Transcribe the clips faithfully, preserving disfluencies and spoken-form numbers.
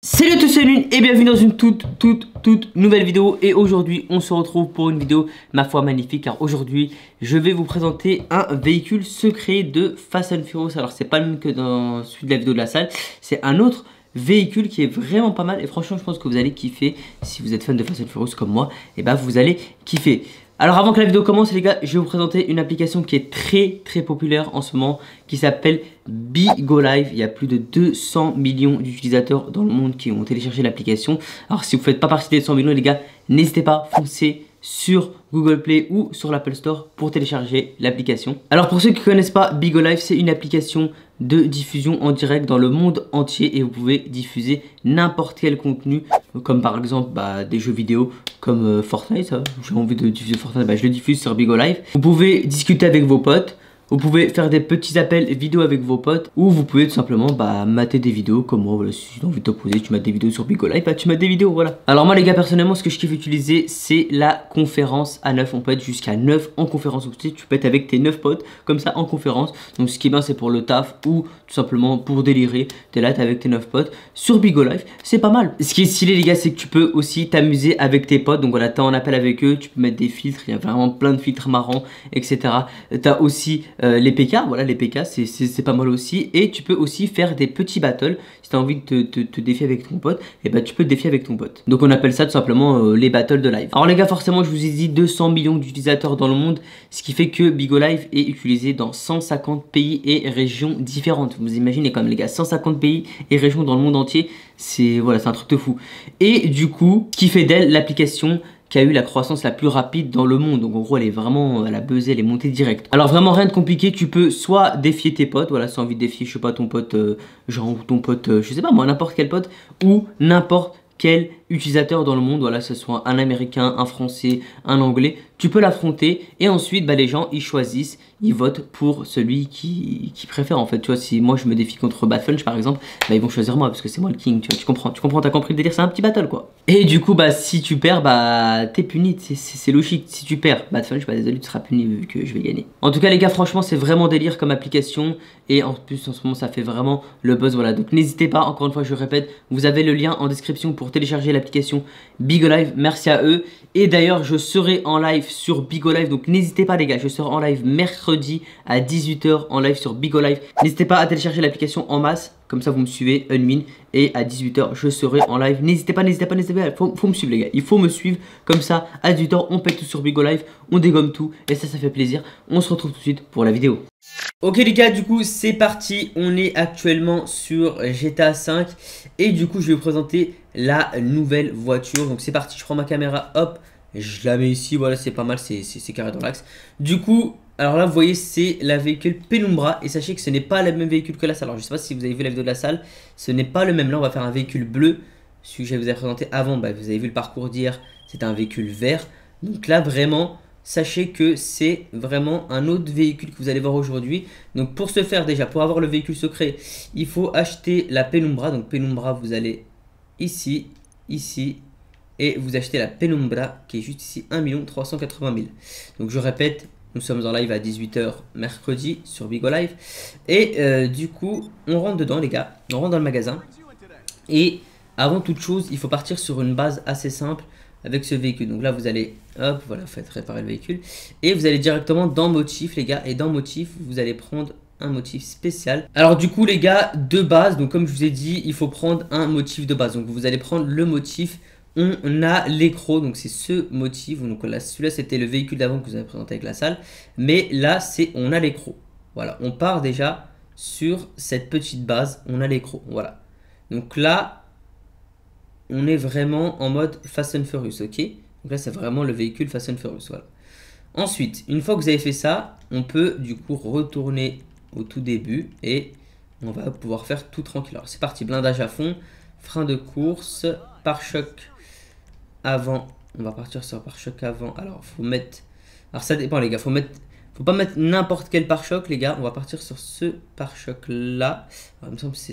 Salut à tous, c'est Lune et bienvenue dans une toute toute toute nouvelle vidéo. Et aujourd'hui on se retrouve pour une vidéo ma foi magnifique, car aujourd'hui je vais vous présenter un véhicule secret de Fast and Furious. Alors c'est pas le même que dans celui de la vidéo de la salle, c'est un autre véhicule qui est vraiment pas mal. Et franchement je pense que vous allez kiffer. Si vous êtes fan de Fast and Furious comme moi, et bah vous allez kiffer. Alors avant que la vidéo commence les gars, je vais vous présenter une application qui est très très populaire en ce moment, qui s'appelle BeGoLive. Il y a plus de deux cents millions d'utilisateurs dans le monde qui ont téléchargé l'application. Alors si vous ne faites pas partie des cent millions les gars, n'hésitez pas, foncez sur Google Play ou sur l'Apple Store pour télécharger l'application. Alors pour ceux qui ne connaissent pas, BeGoLive, c'est une application de diffusion en direct dans le monde entier et vous pouvez diffuser n'importe quel contenu, comme par exemple bah, des jeux vidéo comme euh, Fortnite. J'ai envie de diffuser Fortnite, bah, je le diffuse sur BeGoLive. Vous pouvez discuter avec vos potes. Vous pouvez faire des petits appels vidéo avec vos potes, ou vous pouvez tout simplement bah, mater des vidéos comme moi. Voilà, si tu as envie de te poser, tu mates des vidéos sur BeGoLive, bah, tu mates des vidéos, voilà. Alors moi les gars, personnellement ce que je kiffe utiliser, c'est la conférence à neuf. On peut être jusqu'à neuf en conférence aussi. Tu peux être avec tes neuf potes comme ça en conférence. Donc ce qui est bien, c'est pour le taf ou tout simplement pour délirer. T'es là, t'es avec tes neuf potes sur BeGoLive, c'est pas mal. Ce qui est stylé les gars, c'est que tu peux aussi t'amuser avec tes potes. Donc voilà, t'es en appel avec eux, tu peux mettre des filtres, il y a vraiment plein de filtres marrants, et cetera. T'as aussi Euh, les P K, voilà les P K c'est pas mal aussi. Et tu peux aussi faire des petits battles. Si tu as envie de te, te, te défier avec ton pote, et bah tu peux te défier avec ton pote. Donc on appelle ça tout simplement euh, les battles de live. Alors les gars, forcément je vous ai dit deux cents millions d'utilisateurs dans le monde, ce qui fait que BeGoLive est utilisé dans cent cinquante pays et régions différentes. Vous imaginez quand même les gars, cent cinquante pays et régions dans le monde entier, c'est voilà, c'est un truc de fou. Et du coup, ce qui fait d'elle l'application qui a eu la croissance la plus rapide dans le monde. Donc en gros elle est vraiment, elle a buzzé, elle est montée direct. Alors vraiment rien de compliqué, tu peux soit défier tes potes, voilà, si tu as envie de défier, je sais pas, ton pote, euh, genre ton pote, euh, je sais pas moi, n'importe quel pote, ou n'importe quel utilisateur dans le monde, voilà, que ce soit un américain, un français, un anglais, tu peux l'affronter et ensuite bah, les gens ils choisissent, ils votent pour celui qui, qui préfère en fait. Tu vois, si moi je me défie contre Batfunch par exemple, bah, ils vont choisir moi parce que c'est moi le king, tu vois, tu comprends, tu comprends, t'as compris le délire, c'est un petit battle quoi. Et du coup bah si tu perds, bah t'es puni, c'est logique. Si tu perds Batfunch, bah désolé, tu seras puni vu que je vais gagner. En tout cas les gars, franchement c'est vraiment délire comme application et en plus en ce moment ça fait vraiment le buzz, voilà. Donc n'hésitez pas, encore une fois je répète, vous avez le lien en description pour télécharger l'application BeGoLive, merci à eux. Et d'ailleurs je serai en live sur BeGoLive, donc n'hésitez pas les gars, je serai en live mercredi à dix-huit heures en live sur BeGoLive. N'hésitez pas à télécharger l'application en masse, comme ça vous me suivez, Unmin, et à dix-huit heures je serai en live. N'hésitez pas, n'hésitez pas, n'hésitez pas, faut, faut me suivre les gars, il faut me suivre, comme ça à dix-huit heures on pète tout sur BeGoLive, on dégomme tout, et ça ça fait plaisir. On se retrouve tout de suite pour la vidéo. Ok les gars, du coup c'est parti, on est actuellement sur G T A cinq et du coup je vais vous présenter la nouvelle voiture. Donc c'est parti, je prends ma caméra, hop, je la mets ici, voilà, c'est pas mal, c'est carré dans l'axe. Du coup, alors là vous voyez c'est la véhicule Penumbra et sachez que ce n'est pas le même véhicule que la salle. Alors je sais pas si vous avez vu la vidéo de la salle, ce n'est pas le même. Là on va faire un véhicule bleu, celui que je vous ai présenté avant, bah, vous avez vu le parcours d'hier, c'était un véhicule vert. Donc là vraiment, sachez que c'est vraiment un autre véhicule que vous allez voir aujourd'hui. Donc pour ce faire déjà, pour avoir le véhicule secret, il faut acheter la Penumbra. Donc Penumbra, vous allez ici, ici, et vous achetez la Penumbra qui est juste ici, un million trois cent quatre-vingt mille. Donc je répète, nous sommes en live à dix-huit heures mercredi sur BeGoLive. Et euh, du coup, on rentre dedans les gars, on rentre dans le magasin. Et avant toute chose, il faut partir sur une base assez simple avec ce véhicule. Donc là vous allez, hop, voilà, faites réparer le véhicule. Et vous allez directement dans motif les gars. Et dans motif, vous allez prendre un motif spécial. Alors du coup les gars, de base, donc comme je vous ai dit, il faut prendre un motif de base. Donc vous allez prendre le motif, on a l'écro, donc c'est ce motif. Donc là, celui-là c'était le véhicule d'avant que vous avez présenté avec la salle. Mais là c'est, on a l'écro. Voilà, on part déjà sur cette petite base, on a l'écro, voilà. Donc là, on est vraiment en mode Fast and Furious, ok? Donc là c'est vraiment le véhicule Fast and Furious, voilà. Ensuite, une fois que vous avez fait ça, on peut du coup retourner au tout début et on va pouvoir faire tout tranquille. Alors c'est parti, blindage à fond, frein de course, pare-choc avant. On va partir sur pare-choc avant. Alors faut mettre, alors ça dépend les gars, faut mettre, faut pas mettre n'importe quel pare-choc les gars. On va partir sur ce pare-choc là. Alors, il me semble que c'est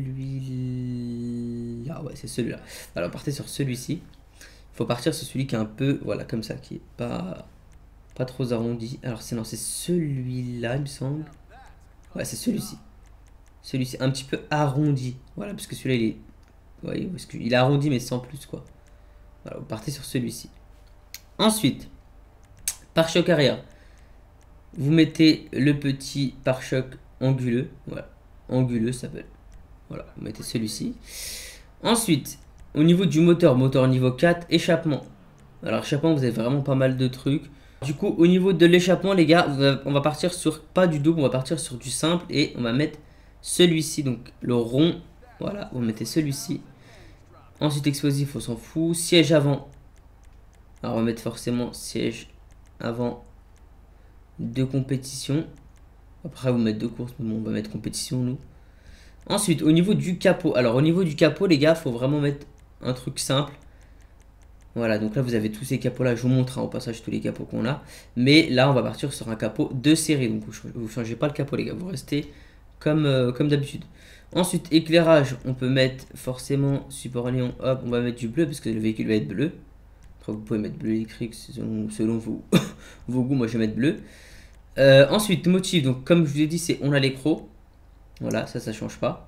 celui-là. Ouais, c'est celui-là. Alors partez sur celui-ci. Il faut partir sur celui qui est un peu, voilà, comme ça, qui est pas, pas trop arrondi. Alors c'est non, c'est celui-là, il me semble. Ouais, c'est celui-ci. Celui-ci, un petit peu arrondi. Voilà, parce que celui-là, il est Vous voyez, parce qu'il a arrondi, mais sans plus, quoi. Voilà, vous partez sur celui-ci. Ensuite, pare-choc arrière. Vous mettez le petit pare-choc anguleux. Voilà, anguleux ça s'appelle. Voilà, vous mettez celui-ci. Ensuite, au niveau du moteur, moteur niveau quatre, échappement. Alors, échappement, vous avez vraiment pas mal de trucs. Du coup, au niveau de l'échappement, les gars, on va partir sur, pas du double, on va partir sur du simple. Et on va mettre celui-ci, donc le rond. Voilà, vous mettez celui-ci. Ensuite, explosif, on s'en fout. Siège avant. Alors, on va mettre forcément siège avant de compétition. Après, vous mettez deux courses, mais bon, on va mettre compétition, nous. Ensuite, au niveau du capot. Alors, au niveau du capot, les gars, il faut vraiment mettre un truc simple. Voilà, donc là, vous avez tous ces capots-là. Je vous montre hein, au passage tous les capots qu'on a. Mais là, on va partir sur un capot de série. Donc, vous ne changez pas le capot, les gars. Vous restez comme, euh, comme d'habitude. Ensuite, éclairage. On peut mettre forcément support néon. Hop, on va mettre du bleu parce que le véhicule va être bleu. Après, vous pouvez mettre bleu électrique selon, selon vos, vos goûts. Moi, je vais mettre bleu. Euh, ensuite, motif. Donc, comme je vous ai dit, c'est on a l'écro. Voilà, ça, ça change pas.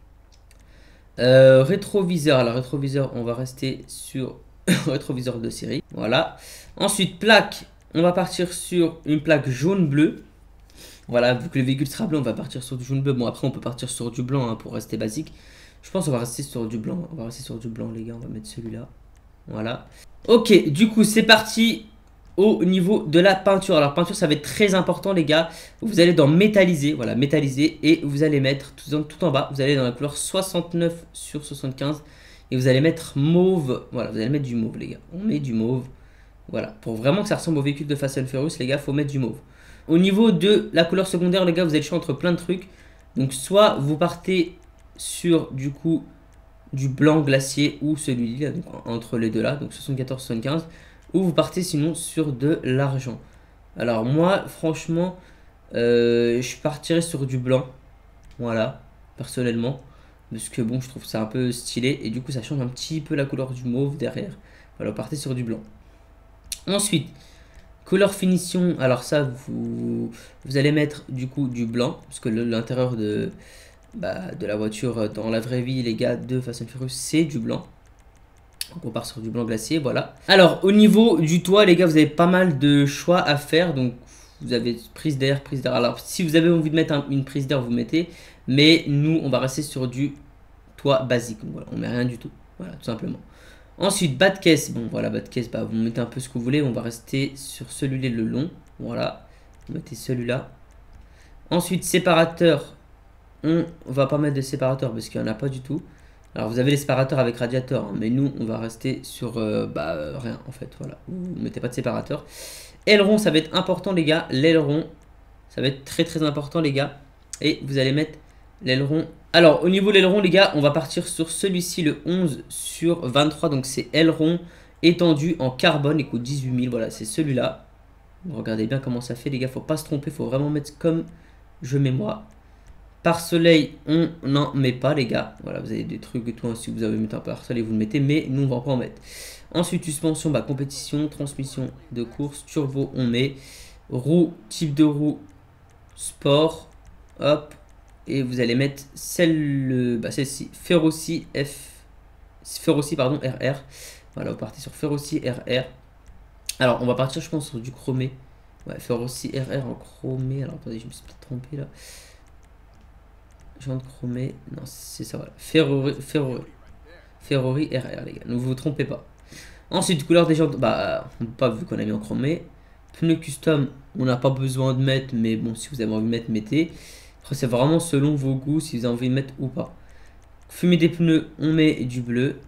Euh, rétroviseur. Alors, rétroviseur, on va rester sur rétroviseur de série. Voilà. Ensuite, plaque. On va partir sur une plaque jaune-bleu. Voilà, vu que le véhicule sera blanc, on va partir sur du jaune-bleu. Bon, après, on peut partir sur du blanc hein, pour rester basique. Je pense qu'on va rester sur du blanc. On va rester sur du blanc, les gars. On va mettre celui-là. Voilà. Ok, du coup, c'est parti. Au niveau de la peinture. Alors peinture ça va être très important les gars. Vous allez dans métalliser. Voilà métalliser. Et vous allez mettre tout en, tout en bas. Vous allez dans la couleur soixante-neuf sur soixante-quinze. Et vous allez mettre mauve. Voilà vous allez mettre du mauve les gars. On met du mauve. Voilà. Pour vraiment que ça ressemble au véhicule de Fast and Furious les gars. Faut mettre du mauve. Au niveau de la couleur secondaire les gars. Vous avez le choix entre plein de trucs. Donc soit vous partez sur du coup du blanc glacier. Ou celui-là. Donc entre les deux là. Donc soixante-quatorze soixante-quinze. Ou vous partez sinon sur de l'argent. Alors moi franchement euh, je partirais sur du blanc. Voilà personnellement. Parce que bon je trouve ça un peu stylé. Et du coup ça change un petit peu la couleur du mauve derrière. Voilà vous partez sur du blanc. Ensuite couleur finition. Alors ça vous, vous allez mettre du coup du blanc. Parce que l'intérieur de, bah, de la voiture dans la vraie vie les gars de Fast and Furious c'est du blanc. Donc on part sur du blanc glacier, voilà. Alors au niveau du toit les gars, vous avez pas mal de choix à faire. Donc vous avez prise d'air, prise d'air. Alors si vous avez envie de mettre un, une prise d'air, vous mettez. Mais nous on va rester sur du toit basique. Donc voilà, on met rien du tout. Voilà, tout simplement. Ensuite, bas de caisse. Bon voilà, bas de caisse, bah, vous mettez un peu ce que vous voulez. On va rester sur celui-là le long. Voilà. Vous mettez celui-là. Ensuite, séparateur. On va pas mettre de séparateur parce qu'il n'y en a pas du tout. Alors vous avez les séparateurs avec radiateur, hein, mais nous on va rester sur euh, bah, euh, rien en fait, voilà. Vous ne mettez pas de séparateur. Aileron, ça va être important les gars, l'aileron, ça va être très très important les gars. Et vous allez mettre l'aileron. Alors au niveau de l'aileron les gars, on va partir sur celui-ci, le onze sur vingt-trois, donc c'est aileron étendu en carbone, il coûte dix-huit mille, voilà c'est celui-là. Regardez bien comment ça fait les gars, faut pas se tromper, faut vraiment mettre comme je mets moi. Par soleil, on n'en met pas les gars. Voilà, vous avez des trucs et tout. Hein, si vous avez mis un par soleil, vous le mettez. Mais nous, on va pas en mettre. Ensuite, suspension, bah, compétition, transmission de course, turbo, on met. Roue, type de roue, sport. Hop. Et vous allez mettre celle, bah, celle-ci, Ferroci F. Ferroci, pardon, R R. Voilà, vous partez sur Ferroci R R. Alors, on va partir, je pense, sur du chromé. Ouais, Ferroci R R en chromé. Alors, attendez, je me suis peut-être trompé là. Jante chromé, non c'est ça voilà. Ferrari, Ferrari, Ferrari R R les gars, ne vous, vous trompez pas. Ensuite couleur des jantes, bah on peut pas vu qu'on a mis en chromé. Pneus custom, on n'a pas besoin de mettre, mais bon si vous avez envie de mettre, mettez. Après c'est vraiment selon vos goûts si vous avez envie de mettre ou pas. Fumée des pneus, on met du bleu.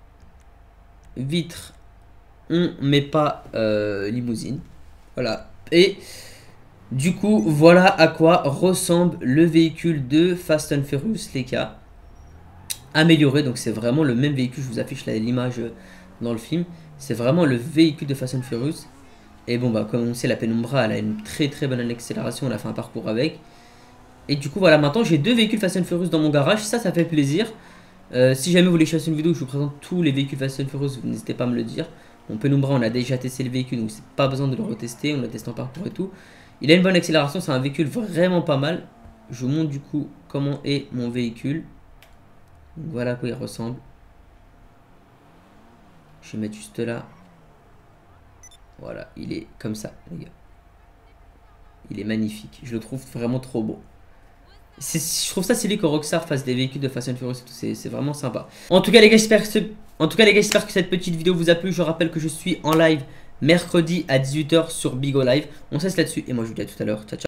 Vitre, on met pas euh, limousine. Voilà. Et du coup, voilà à quoi ressemble le véhicule de Fast and Furious, les gars. Amélioré, donc c'est vraiment le même véhicule. Je vous affiche l'image dans le film. C'est vraiment le véhicule de Fast and Furious. Et bon, bah, comme on sait, la Penumbra, elle a une très très bonne accélération. On a fait un parcours avec. Et du coup, voilà, maintenant j'ai deux véhicules Fast and Furious dans mon garage. Ça, ça fait plaisir. Euh, si jamais vous voulez que je fasse une vidéo où je vous présente tous les véhicules Fast and Furious, n'hésitez pas à me le dire. Mon Penumbra, on a déjà testé le véhicule, donc c'est pas besoin de le retester. On l'a testé en parcours et tout. Il a une bonne accélération, c'est un véhicule vraiment pas mal. Je vous montre du coup comment est mon véhicule. Donc voilà à quoi il ressemble. Je vais mettre juste là. Voilà, il est comme ça, les gars. Il est magnifique. Je le trouve vraiment trop beau. Je trouve ça stylé que Rockstar fasse des véhicules de Fast and Furious. C'est vraiment sympa. En tout cas, les gars, j'espère que, ce... en tout cas, les gars, j'espère que cette petite vidéo vous a plu. Je rappelle que je suis en live mercredi à dix-huit heures sur Bigo Live. On se laisse là-dessus et moi je vous dis à tout à l'heure. Ciao, ciao.